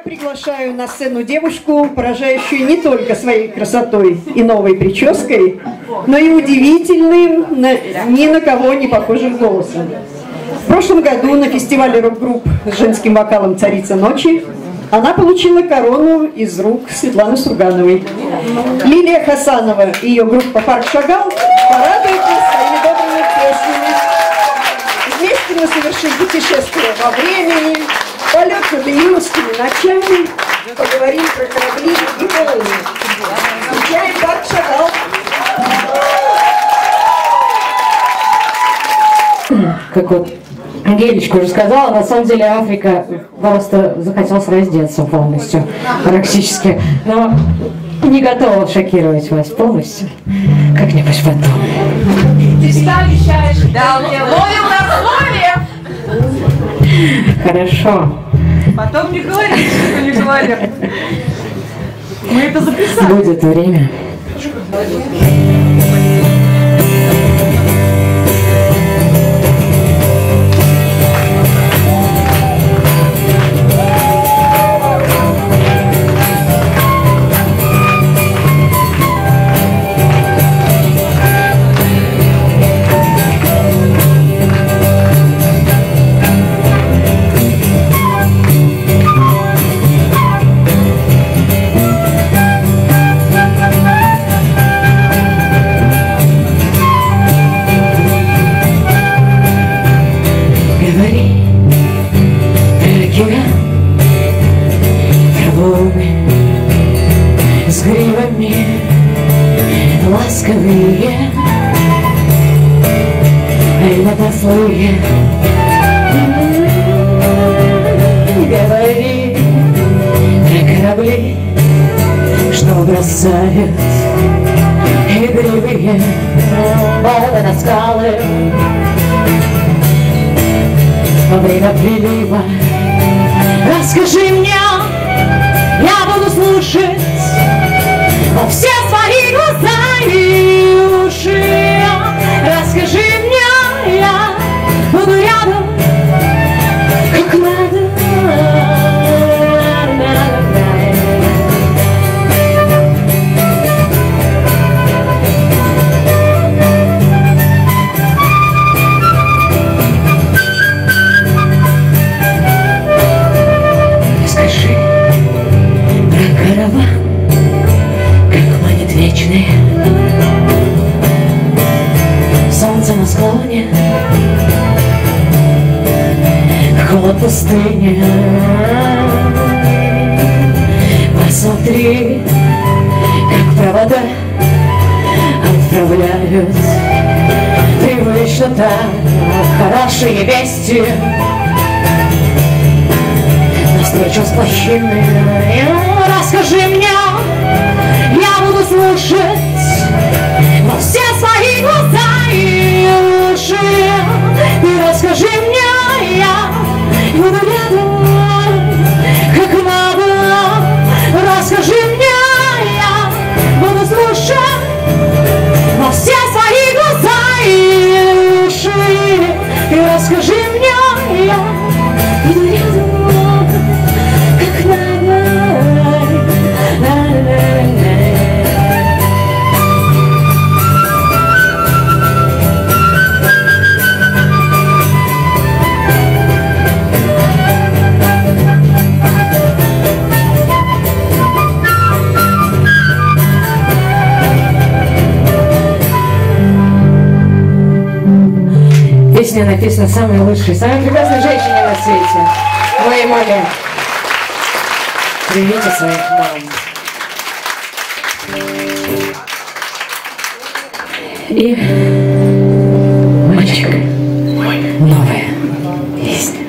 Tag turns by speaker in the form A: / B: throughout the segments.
A: Приглашаю на сцену девушку, поражающую не только своей красотой и новой прической, но и удивительным, ни на кого не похожим голосом. В прошлом году на фестивале рок-групп с женским вокалом «Царица ночи» она получила корону из рук Светланы Сургановой. Лилия Хасанова и ее группа «Парк Шагал» порадуют нас своими добрыми песнями. Вместе мы совершим путешествие во времени, полет над июньскими ночами, поговорим про корабли и волны. Встречаем «Парк Шагал».
B: Как вот Ангелечка уже сказала, на самом деле Африка просто захотелось раздеться полностью, практически. Но не готова шокировать вас полностью. Как-нибудь потом.
C: Ты всегда обещаешь. Да, ловим на слове.
B: Хорошо.
C: Потом не говори, что не говорим. Мы это записали.
B: Будет время. С гривами ласковые, иногда злые. Говори про корабли, что бросают игривые волны на скалы во время прилива. Расскажи мне, я буду слушать во все свои глаза и уши. Расскажи мне, я буду рядом, как надо. Расскажи про караван, вечные. Солнце на склоне, холод пустыни. Посмотри, как провода отправляют привычно так хорошие вести навстречу с плохими. Расскажи мне, я буду слушать во все свои глаза и уши. Ты расскажи мне, я буду рядом, как надо. Расскажи мне, я буду слушать во все свои глаза и уши. Ты расскажи мне, я буду рядом, как надо. Песня написана самой лучшей, самой прекрасной женщиной на свете, моей маме. Привите своих мам. И мальчик, новая песня.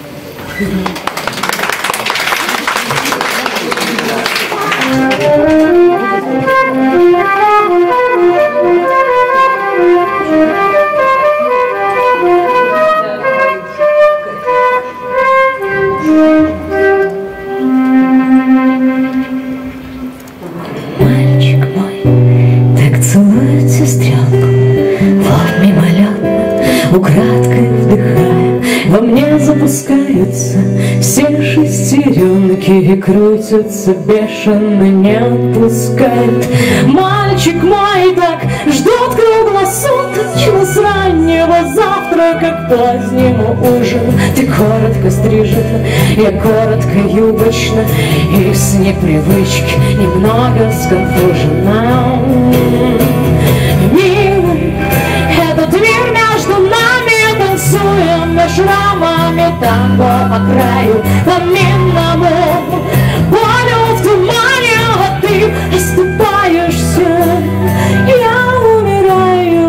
B: Мальчик мой так целует сестренку, вот мимолетно, украдкой вдыхая Во мне запускаются все шестеренки и крутятся бешено, не отпускают. Мальчик мой, так ждут круглосуточно с раннего завтрака к позднему ужину. Ты коротко стрижена, я коротко юбочна, и с непривычки немного сконфужена. Милый, этот мир между нами, танцуем мы шрамами танго по краю, по минному полю в тумане, а ты оступаешься, я умираю.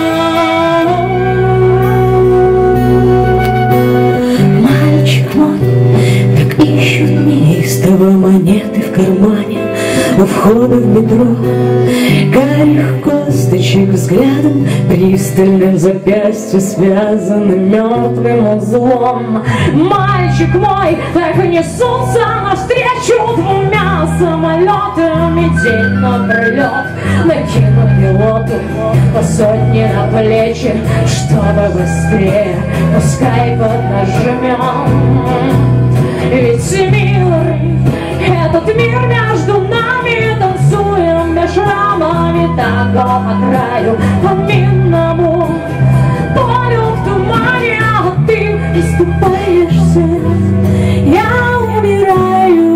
B: Мальчик мой, так ищут неистово монеты в кармане у входа в метро. Карих косточек взглядом пристальным, запястье связаны мертвым узлом. Мальчик мой, так и несутся навстречу двумя самолетами день напролет. Накину пилоту по сотне на плечи, чтобы быстрее, пускай поднажмем. Ведь мир, этот мир между нами, танцуем меж шрамами танго по краю, по минному полю в тумане, а ты оступаешься, я умираю.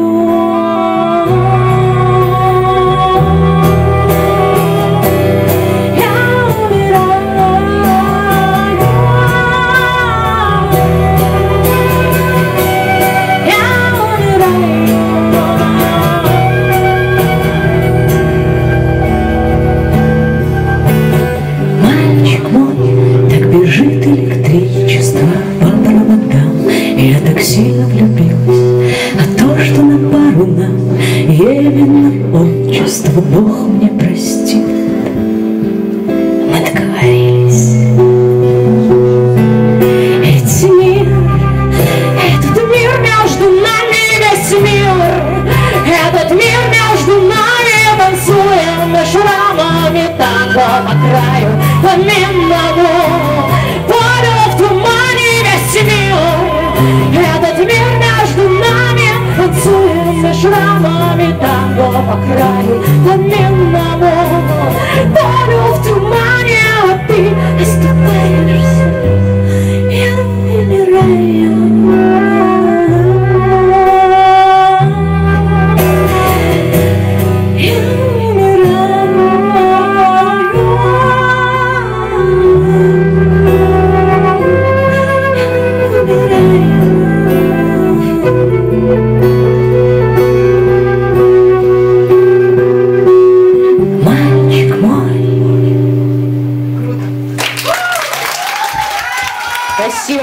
B: Бежит электричество по проводам, я так сильно влюбилась, а то, что на пару нам именно отчество Бог мне простит. Мы договорились. Ведь мир, этот мир между нами, весь мир, этот мир между нами, танцуем мы шрамами танго по краю, по минному полю в тумане, весь мир. Этот мир между нами, танцуем мы шрамами танго по краю, по минному полю в тумане, а ты оступаешься, я умираю. Мальчик мой. Спасибо.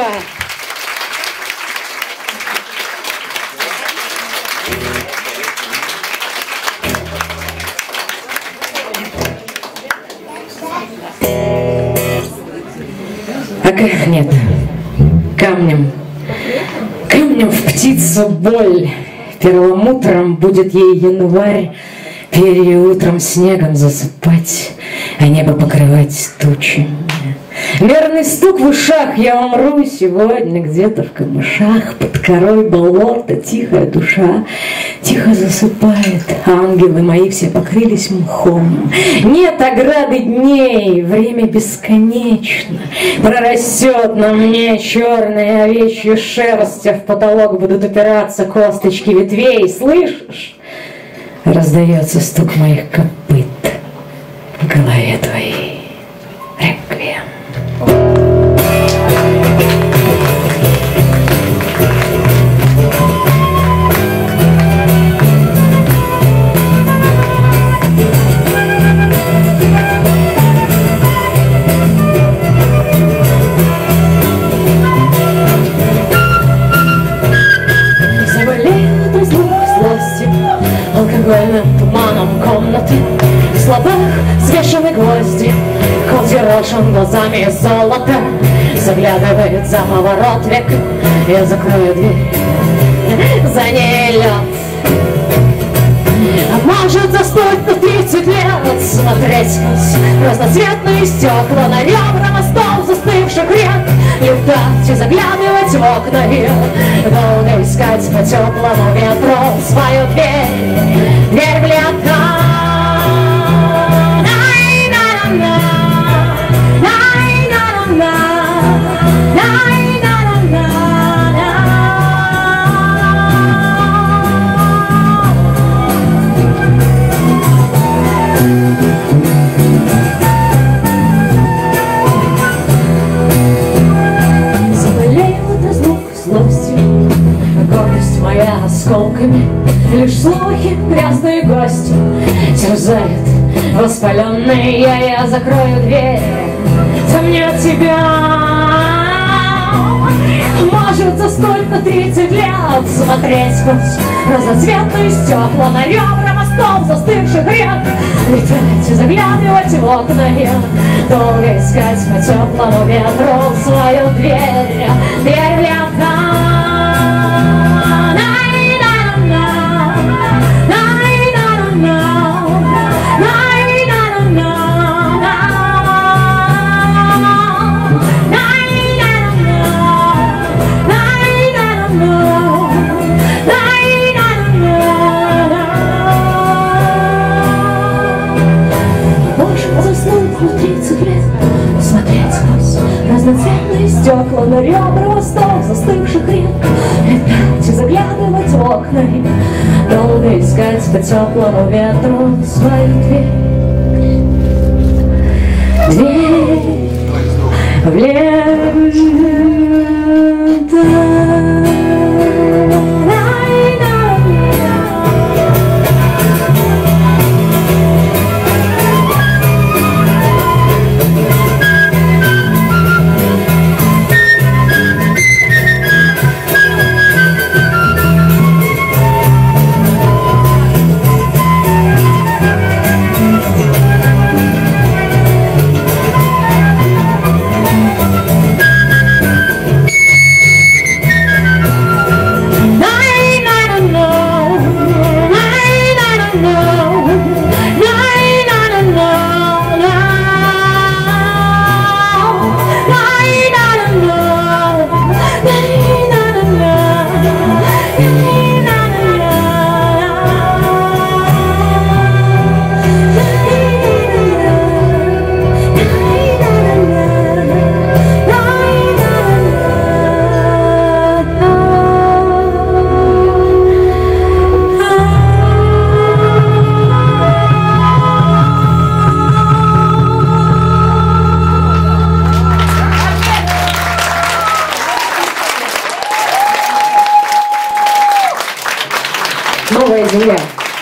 B: А как нет? Камнем в птицу боль, перламутром будет ей январь, перья утром снегом засыпать, а небо покрывать тучами. Мерный стук в ушах, я умру сегодня где-то в камышах, под корой болота тихая душа тихо засыпает, ангелы мои все покрылись мхом. Нет ограды дней, время бесконечно, прорастет на мне черная овечья шерсть, а в потолок будут упираться косточки ветвей. Слышишь? Раздается стук моих копыт в голове твоей. Реквием. Заболеют из двух злости алкогольным туманом комнаты. В слабых свешены гвозди, колдерожен глазами золота. Заглядывает за поворот век, я закрою дверь, за ней лед. А может застоять на 30 лет, смотреть сквозь разноцветные стекла на ребра мостов, застывших рек, не вдать и заглядывать в окна и долго искать по теплому ветру свою дверь, дверь в лето. Осколками лишь слухи, грязные гости терзают воспаленные. Я закрою дверь, там нет тебя. Может за столько 30 лет смотреть сквозь разноцветные стекла на ребра мостов застывших рек, летать и заглядывать в окна и долго искать по теплому ветру свою дверь, дверь в лето. Разноцветные стекла на ребра мостов застывших рек, летать и заглядывать в окна и долго искать по теплому ветру свою дверь, дверь в лето. Новая земля.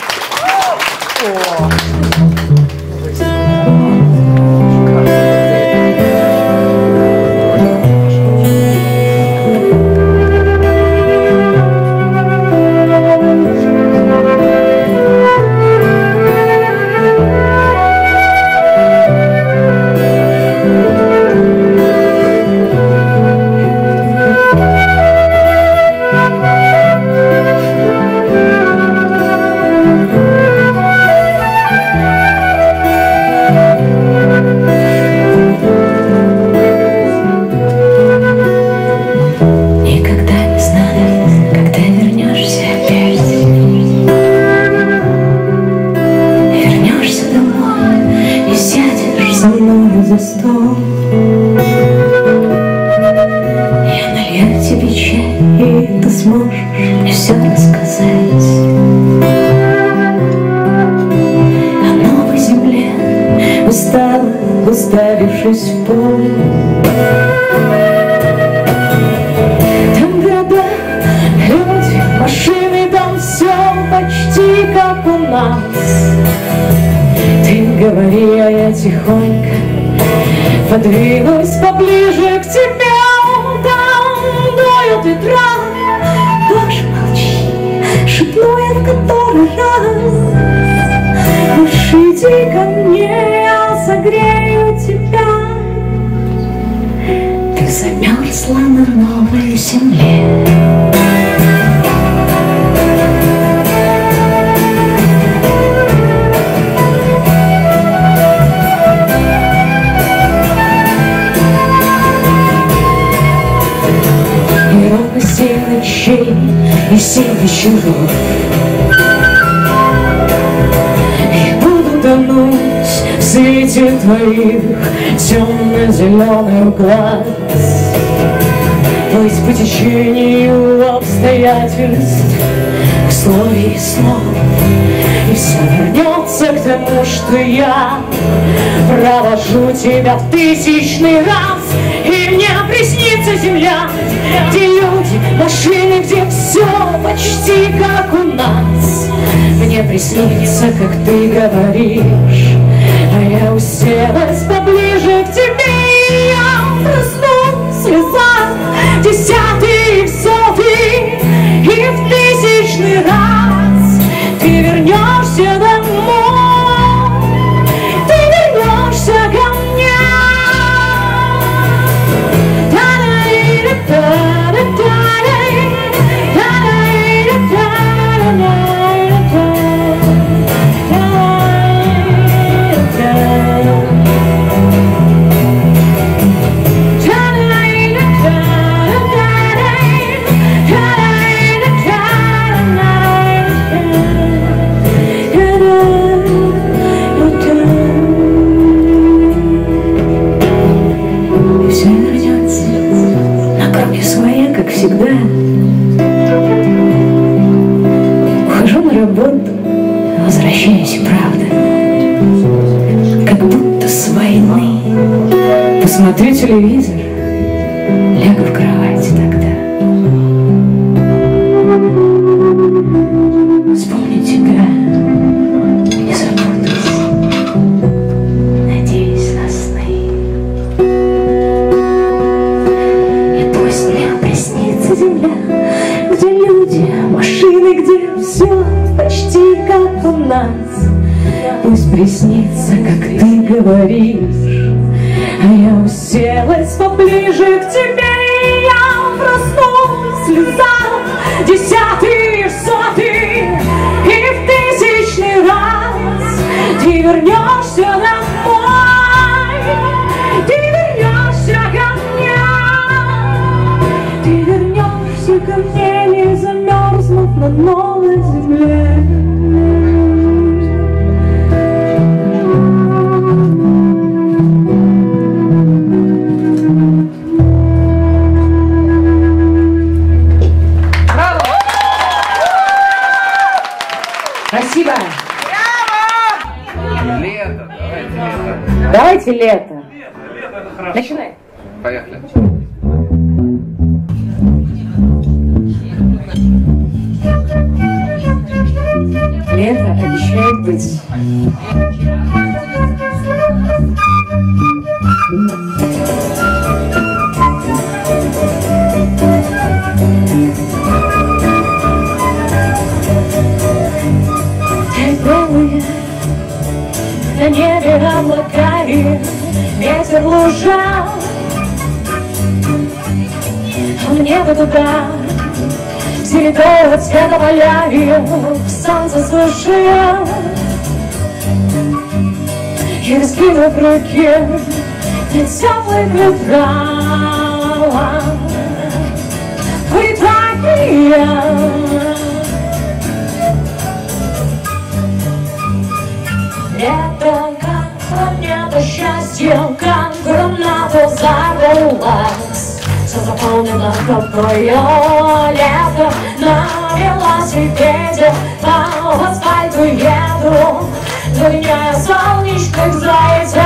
B: За стол я налью тебе чай, и ты сможешь мне все рассказать о новой земле, устала, уставившись в пол. Там города, люди, машины, там все почти как у нас. Ты говори, а я тихонько подвинусь поближе к тебе. Там дуют ветра, тоже молчи, шепну я в который раз. Уж иди ко мне, я согрею тебя. Ты замерзла на новой земле. ночей и 7 вечеров. И буду тонуть в свете твоих темно-зеленых глаз, плыть по течению обстоятельств, к слову и снов. И все вернется к тому, что я провожу тебя в 1000-й раз. И мне приснится земля, где люди, машины, где все почти как у нас. Мне приснится, как ты говоришь, а я уселась поближе к тебе, и я просну в слезах 10-й, 100-й и в 1000-й раз. Ты вернешься домой, ты вернешься ко мне. Всегда ухожу на работу, возвращаюсь, правда, как будто с войны. Посмотрю телевизор, лягу в кровать тогда, вспомню тебя, не забудусь, надеюсь на сны. И пусть мне приснится земля, где люди, машины, где все почти как у нас. Пусть приснится, как ты говоришь, а я уселась поближе к тебе, и я проснулась в слезах 10-й, 100-й и в 1000-й раз. Ты вернешься домой, ты вернешься ко мне. Ты вернешься ко мне, не замерзнув на новой земле. Спасибо.
D: Лето,
B: Давайте лето. Начинай.
D: Поехали.
B: Лето обещает быть. Белые на небе облака и ветер в лужах, а мне бы туда серебряного цвета поля и солнце сушило, и раскинув руки на теплых ветрах, вы так и я. Лето, как планета счастья, как граната взорвалась. Все заполнено тобою. Лето на велосипеде по асфальту еду, гоняя солнечных зайцев.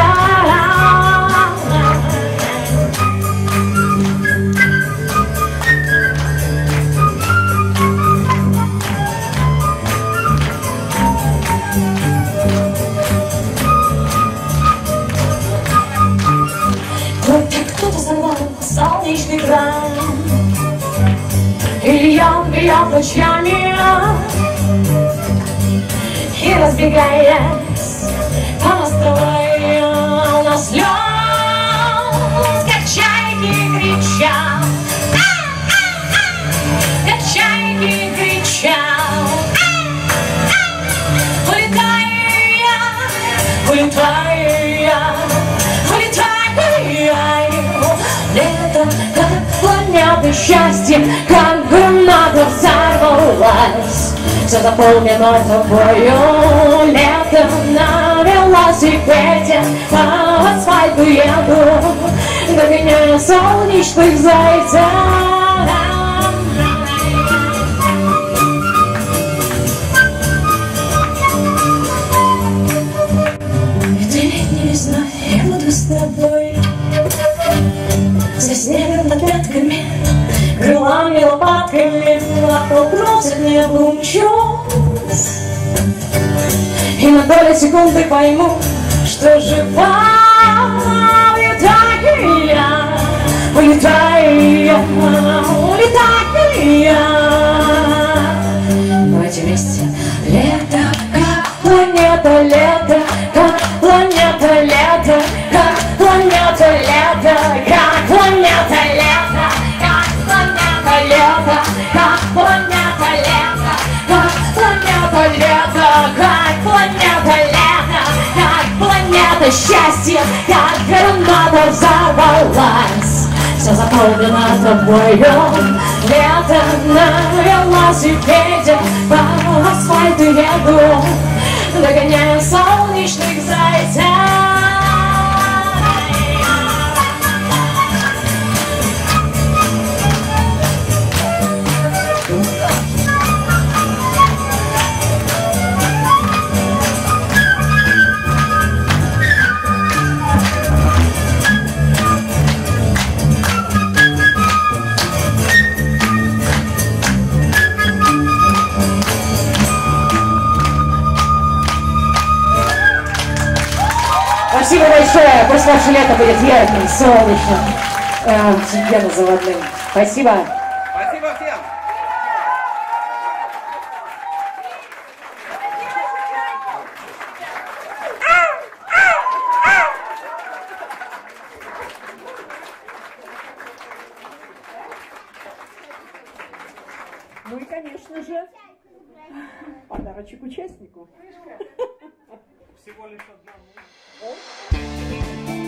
B: Кто-то сорвал солнечный кран, и он бьет лучами, и разбегаясь по мостовой, на слез, как чайки кричат, как чайки кричат. Улетаю я, улетаю я, улетаю я. Лето, как планета счастье, как граната взорвалась. Все заполнено тобою, лето на велосипеде по асфальту еду, догоняя солнечных зайцев. Этой летней весной я буду с тобой, за снегом под пятками, крылами, лопатками, оттолкнулся к небу, мчусь. И на долю секунды пойму, что жива. Улетаю я, улетаю я, улетаю я. Давайте вместе. Лето, как планета, лето, как планета, лето, как планета, лето, как планета, лето, как планета, лето, как планета, лето, как планета, лето, как планета, лето, как планета счастья, как граната взорвалась. Все заполнено тобою, лето на велосипеде по асфальту еду, догоняя солнечных зайцев. Спасибо большое. Пусть ваше лето будет ярким, солнечным, офигенно-заводным. Спасибо.
D: Спасибо всем.
A: Ну и, конечно же, подарочек участнику.
D: Всего лишь одному.